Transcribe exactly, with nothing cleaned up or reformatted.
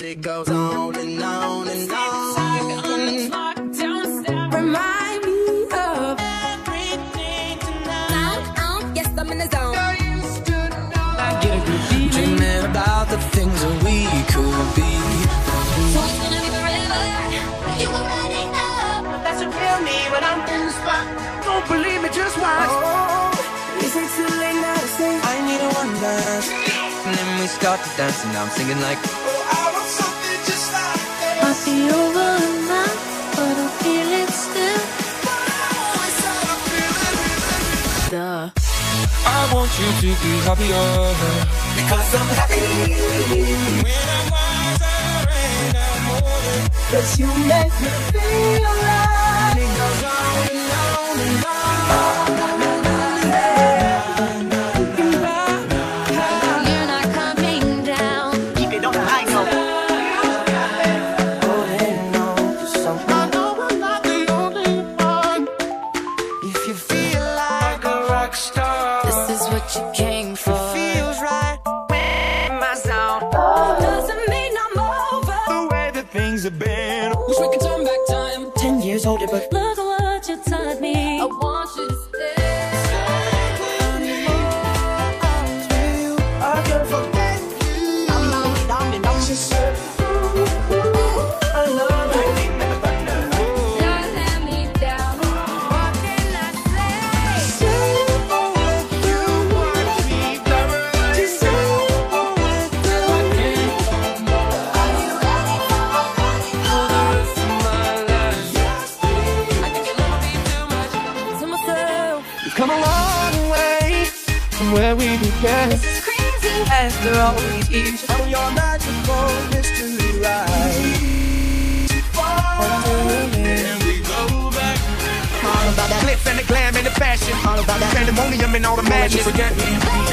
It goes on and on and on. Remind me of everything tonight. Um, yes, I'm in the zone. I used to know. I get a good feeling. Dreaming about the things that we could be. So it's gonna be forever. You already know. That's a real me when I'm in the spot. Don't believe me, just watch. Oh, is it too late now to say I need a one dance? And then we start to dance, and I'm singing like, oh, I want something just like that. Might be over now, but I feel it still. Oh, it's how I feel it. Duh. I want you to be happier, Because I'm happy. when I'm wiser and I'm older. Cause you make me feel alive. It goes on and on and on. You're not coming down. Keep it on the high note. Holding on to something. I know I'm not the only one. If you feel like a rock star, This is what you came for. feels right. My sound. Doesn't mean I'm over. The way that things have been. Wish we could turn back time. Ten years older, but Look at what you taught me. I want you to stay. I can't forget you. I'm on it, I'm in, I'm just said, I love you. Don't let me down. What can I say? Say what you want me to just say what you want. Are you ready for the rest of my life? I think you love me too much. To myself, We've come a long way from where we began. this is crazy. After all these years, on your magical mystery ride. And we go back. All about that Glitz and the glam and the fashion. All about that Pandemonium and all the magic. Forget me.